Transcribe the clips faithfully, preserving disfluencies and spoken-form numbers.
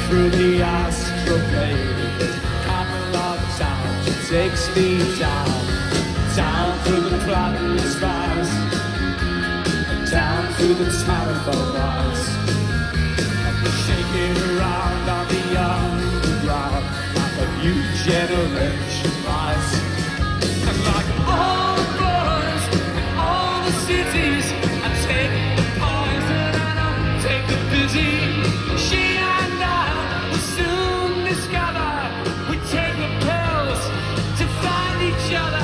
through the astral plane. There's a couple of towns. She takes me down, down through the cloudless skies, down through the telephone wires. I'm shaking around on the underground like a new generation rise. And like all the boys in all the cities, I take the poison and I take the pity. She and I will soon discover we take the pills to find each other.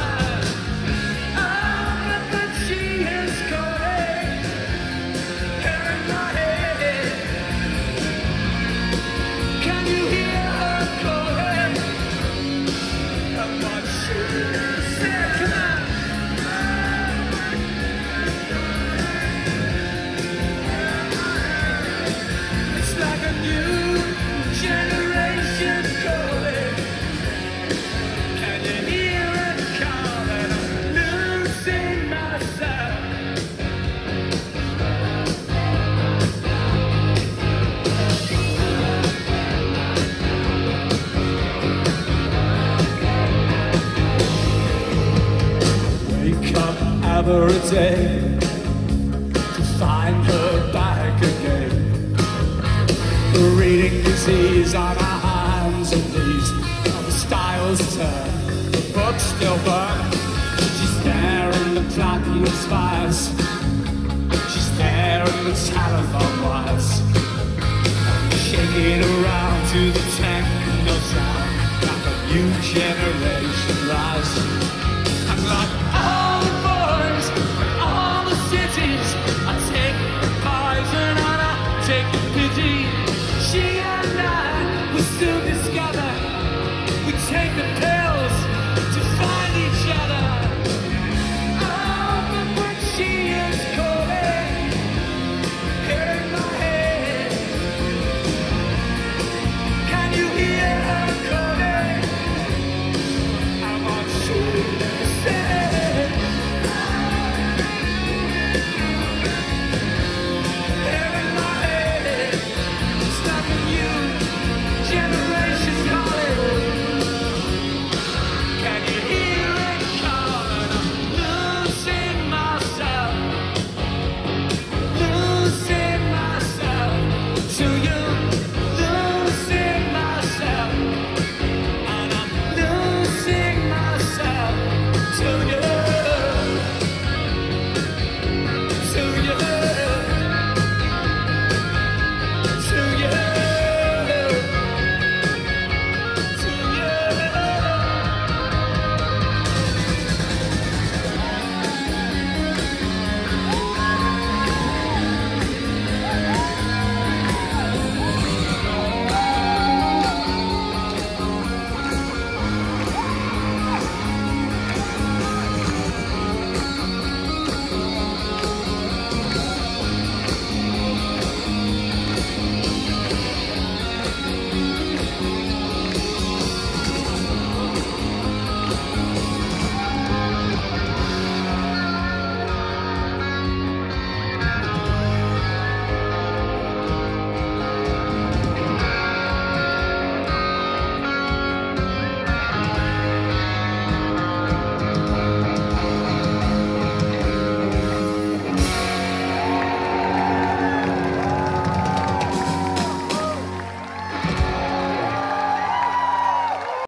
Oh, but she is going here in my head. Can you hear her calling? And what she said, come on. It's like a new generation calling. Can you hear it calling? I'm losing myself. Wake up every day to find her back again. Reading disease on our hands and knees. All the styles turn, the books still burn. She's there in the platinum spires. She's there in the telephone wires. Shaking around to the techno sound like a new generation rise. And like all the boys in all the cities, I take the poison and I take the pity. She and I will soon discover we take the